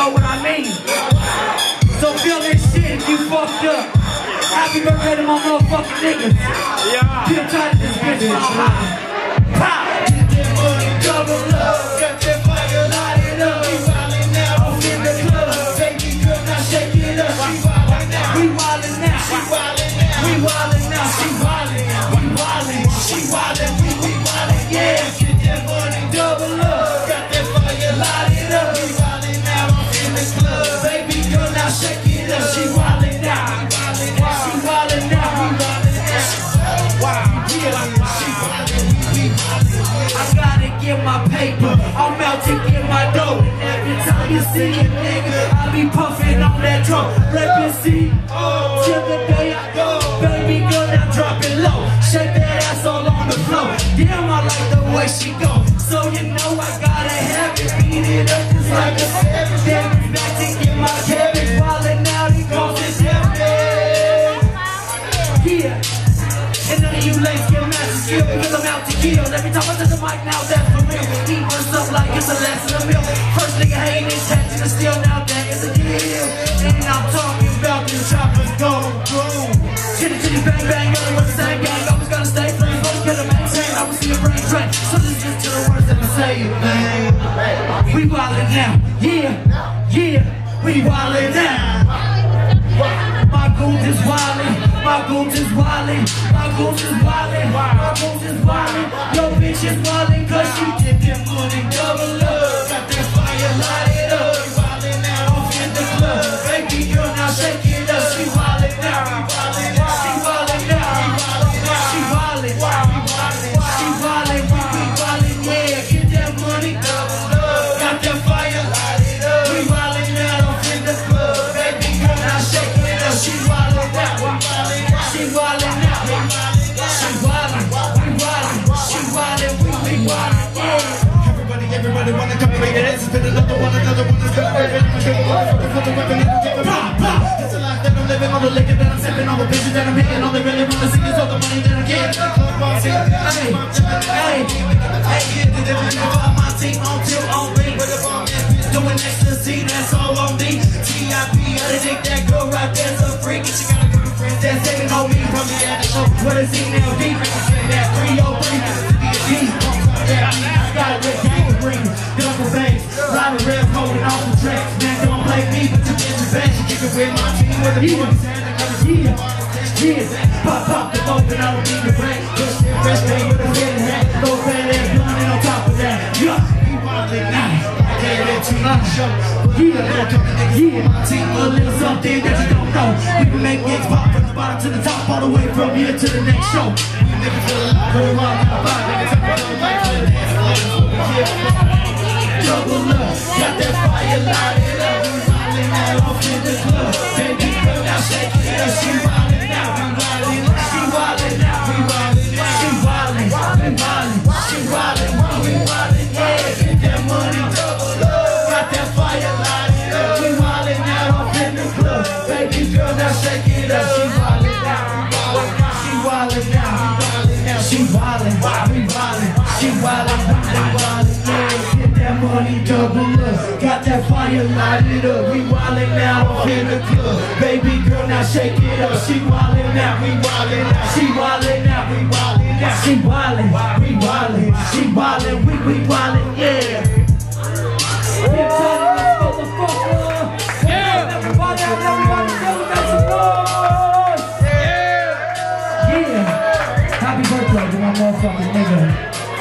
know what I mean? So feel this shit if you fucked up. Happy birthday to my motherfucking niggas. Yeah. Feel tight of this bitch on high. Pop! Get that money, double up. Got that fire, light it up. We wildin' now, off in the club. Baby girl, now shake it up. She wildin' now. We wildin' now. She wildin' now. We wildin' now. She wildin'. We wildin'. She wildin'. We wildin'. Yeah. Get that money, double up. Got that fire, light it up. We wildin' now, off in the club. Baby girl, now shake it up. She wildin' now. She wildin' now. We wildin' now. Wow. Yeah. She wildin'. We wildin'. I gotta get my paper. I'm out to get my dough. Every time you see a nigga, I be puffin' on that drum. Reppin' C till the day I go. Baby girl, now drop it low. Shake that ass all on the floor. Damn, I like the way she go. So you know I gotta have it. Beat it up just like a savage. Damn, it's back to get my cabbage. Wildin' out, he calls it heaven. Yeah. And none of you ladies get mad to skill because I'm out to kill. Every time I touch the mic now, that's for real. Eat burst up like it's a lesson of meal. First nigga hating is catching the steel, now that is a deal. And I'm talking about these choppers go boom. Chitty chitty bang bang, only with the same gang. Always gotta stay free, always gotta maintain. I will see your brain drain. So this is to the words that I say, man. We wildin' now, yeah, yeah. We wildin' now. My goons is wildin', my goons is wildin', my goons is wildin', my goons is wildin'. Yo bitch is wildin' cause she did that money double up. Got that fire, light it up. We wildin' now, off in the club. Baby girl, now shake it up. She wildin' now, we wildin' now. She wildin' now, we wildin' now. She wildin', we wildin', she wildin', we wildin', yeah. Get that money double up. Got that fire, light it up. We wildin' now, off in the club. Baby girl, now shake it up. She wildin' now, she wildin' now, she wildin', we wildin', she wildin', we wildin', yeah. Everybody wanna come make it answer, spit another one is gonna hurt it. Put the weapon in the game, pop, pop. It's a life that I'm living, all the liquor that I'm sipping, all the bitches that I'm hitting, all they really wanna see is all the money that I get. Hey, did everything about my team on till on me. With the bomb ass bitch doing ecstasy, that's all on me. T.I.P. I think that girl right there's a freak, and she got a girlfriend that's taking on me. From the at the show, what is he now? Deep, represent that 303, City of D. I got it with gangrene, get up for bangs, riding rails, holding off the tracks. Man, don't play me, but you get your best. You kick it with my team, with the boys, yeah. Pop the boat, and I don't need the break. Just that fresh thing with a head and hat, no fat ass blonde, and on top of that, yeah. We wildin' now, I gave it to my show. Yeah, my team a little something that you don't know. We can make gigs pop from the bottom to the top, all the way from here to the next show. We never feel alive, very wild, now five niggas up on the mic for the dance floor. Double up, got that fire, light it up. We wildin' now, off in the club. Baby girl, now shake it up. She wildin' now, we wildin'. She wildin' now, we wildin'. She wildin', we wildin'. She wildin', we wildin'. Yeah, get that money, double up. Got that fire, light it up. We wildin' now, off in the club. Baby girl, now shake it up. She wildin' now, we wildin'. She wildin' now, we wildin' now. She wildin', we wildin'. She wildin', we wildin'. Yeah, get that money, double up. Got that fire, light it up. We wildin' now, off in the club. Baby girl, now shake it up. She wildin' now, we wildin' now. She wildin' now, we wildin' now. She wildin', we wildin'. She wildin', we wildin', yeah. Get tight of this motherfucker. Yeah. Everybody out, everybody know we got some noise. Yeah. Yeah. Happy birthday to my motherfucking nigga.